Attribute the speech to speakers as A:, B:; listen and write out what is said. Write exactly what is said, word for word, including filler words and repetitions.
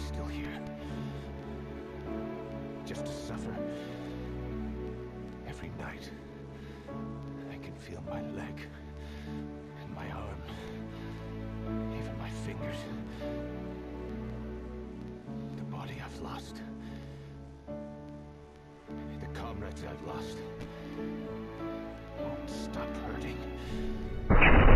A: still here. Just to suffer. Every night, I can feel my leg, and my arm, even my fingers. The body I've lost. The comrades I've lost. Won't stop hurting.